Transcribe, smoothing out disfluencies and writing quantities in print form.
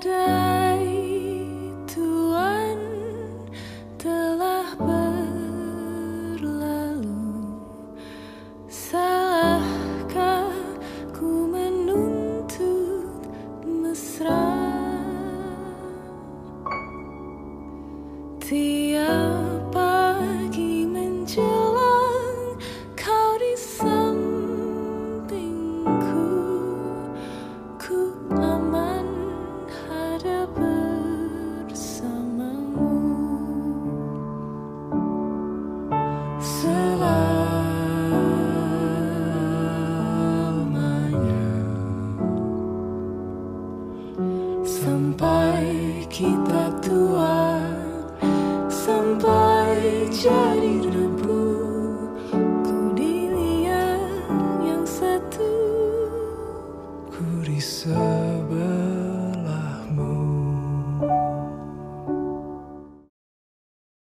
Badai Tuhan telah berlalu. Salahkah ku menuntut mesra? Tiap pagi menjelang kau di sampingku, ku aman ada bersamamu. Selamanya sampai kita tua, sampai jadi